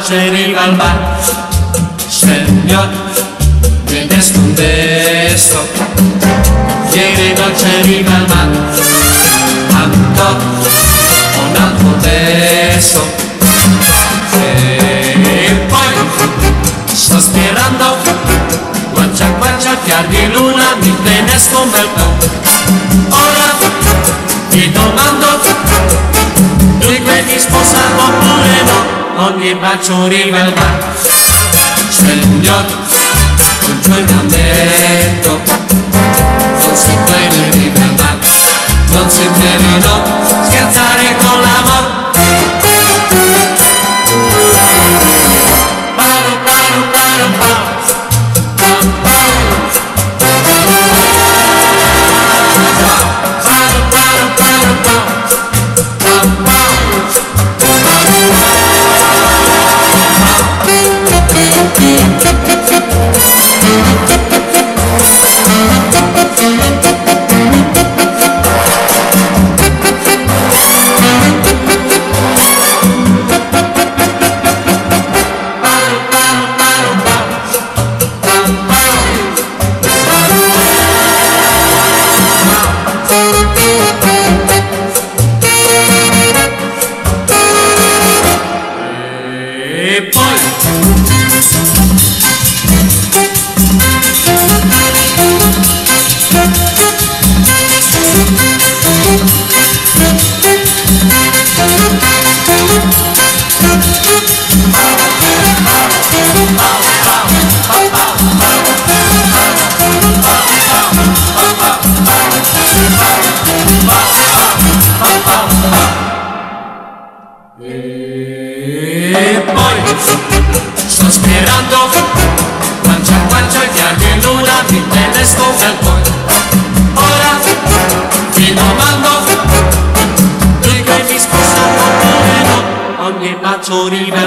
noche riva al bar, Señor, me des un beso. Ieri noche riva al mar, ancora un altro beso. E poi sto sperando, guancia guancia, chiar di luna, mi tenesco un bel po'. Ora ti domando, tu credi sposato oppure no? Ogni bacio riva al mar, Signor, un giornamento, non si puede riva al mar, non si deve no scherzare con l'amor. E poi sto sperando, guancia guancia, chiar di luna, mi tenesco un bel po'. Ora ti domando, tu che mi sposa oppure no? Ogni bacio riva